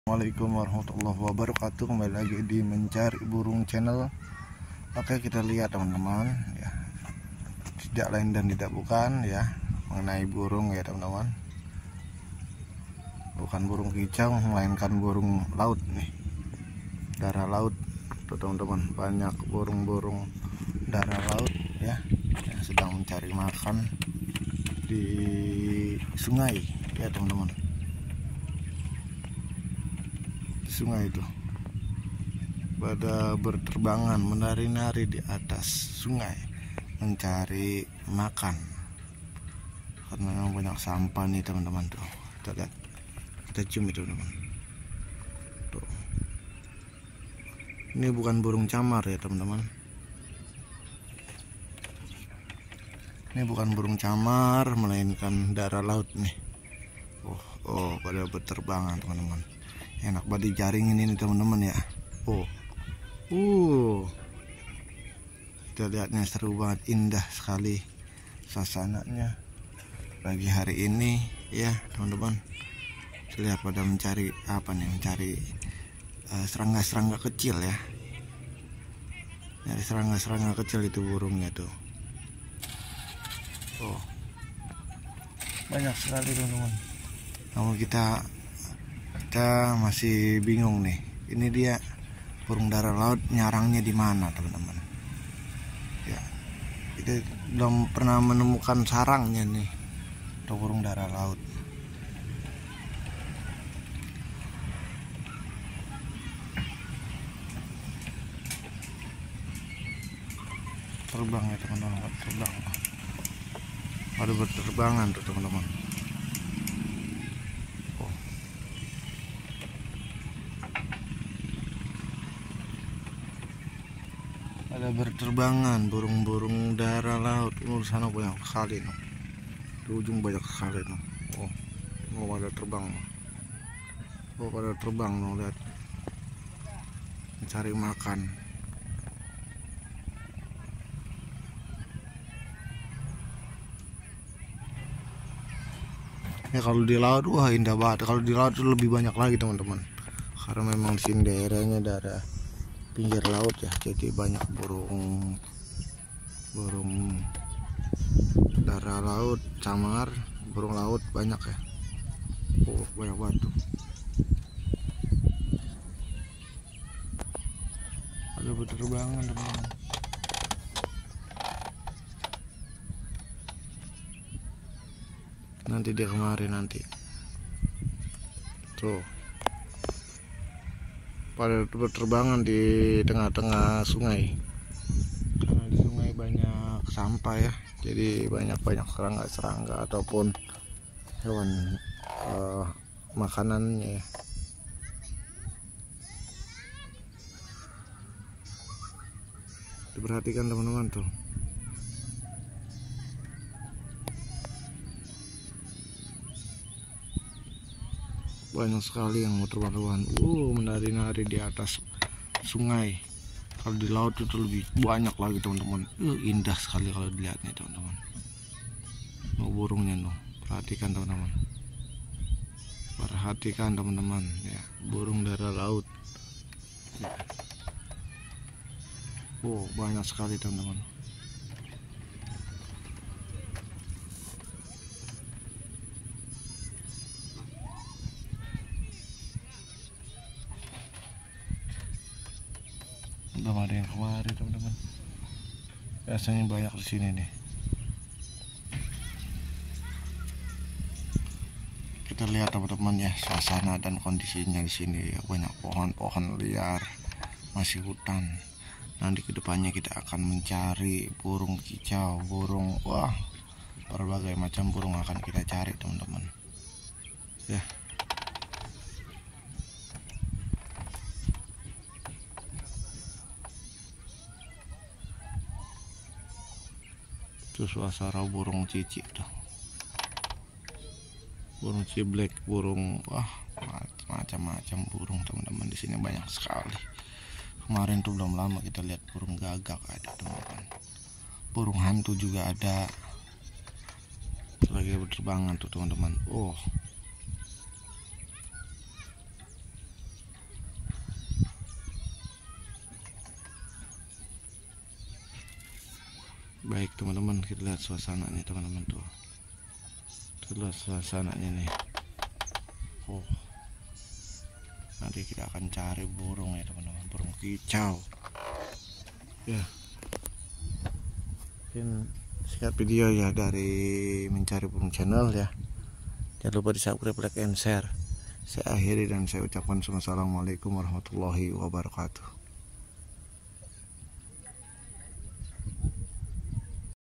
Assalamualaikum warahmatullahi wabarakatuh. Kembali lagi di Mencari Burung Channel. Oke, kita lihat teman-teman ya, tidak lain dan tidak bukan ya, mengenai burung ya teman-teman. Bukan burung kicau, melainkan burung laut nih, darah laut tuh teman-teman. Banyak burung-burung darah laut ya, yang sedang mencari makan di sungai ya teman-teman. Sungai itu pada berterbangan menari-nari di atas sungai mencari makan, karena memang banyak sampah nih teman-teman. Tuh kita lihat, kita cium itu teman-teman. Tuh, ini bukan burung camar ya teman-teman, ini bukan burung camar melainkan darah laut nih. Oh pada berterbangan teman-teman. Enak banget dijaringin ini teman-teman ya. Kita lihatnya seru banget, indah sekali suasananya pagi hari ini ya teman-teman. Kita lihat pada mencari apa nih, mencari serangga-serangga kecil ya. Nyari serangga-serangga kecil itu burungnya tuh. Banyak sekali teman-teman. Namun kita masih bingung nih, ini dia burung darah laut nyarangnya di mana teman-teman ya. Kita belum pernah menemukan sarangnya nih untuk burung darah laut. Terbang ya teman-teman, terbang, ada berterbangan tuh teman-teman. Ada berterbangan burung-burung darah laut. Sana banyak sekali no. Di ujung banyak sekali no. Pada terbang no. Pada terbang no, lihat, mencari makan. Ya kalau di laut wah indah banget. Kalau di laut itu lebih banyak lagi teman-teman, karena memang di sini daerahnya daerah pinggir laut ya, jadi banyak burung darah laut, camar, burung laut banyak ya. Banyak banget tuh. Ada berterbangan teman-teman. Nanti dia kemari nanti tuh, pada berterbangan di tengah-tengah sungai, karena di sungai banyak sampah ya, jadi banyak serangga ataupun hewan makanannya ya. Diperhatikan teman-teman tuh. Banyak sekali yang mau terbang-terbang, menari-nari di atas sungai. Kalau di laut itu lebih banyak lagi teman-teman. Indah sekali kalau dilihat nih teman-teman. Burungnya perhatikan teman-teman. Perhatikan teman-teman ya, burung darah laut. Banyak sekali teman-teman. Belum ada yang kemarin teman-teman. Biasanya banyak di sini nih. Kita lihat teman-teman ya, suasana dan kondisinya di sini ya, banyak pohon-pohon liar, masih hutan. Nanti kedepannya kita akan mencari burung kicau, burung berbagai macam burung akan kita cari teman-teman ya. Itu suasana burung cicik tuh, burung ciblek, burung macam-macam burung teman-teman. Di sini banyak sekali. Kemarin tuh belum lama kita lihat burung gagak ada teman-teman, burung hantu juga ada lagi berterbangan tuh teman-teman. Baik teman-teman, kita lihat suasananya teman-teman tuh. Lihat suasananya nih. Oh, nanti kita akan cari burung ya teman-teman, burung kicau. Ya, mungkin sekian video ya dari Mencari Burung Channel ya. Jangan lupa di subscribe, like, and share. Saya akhiri dan saya ucapkan assalamualaikum warahmatullahi wabarakatuh.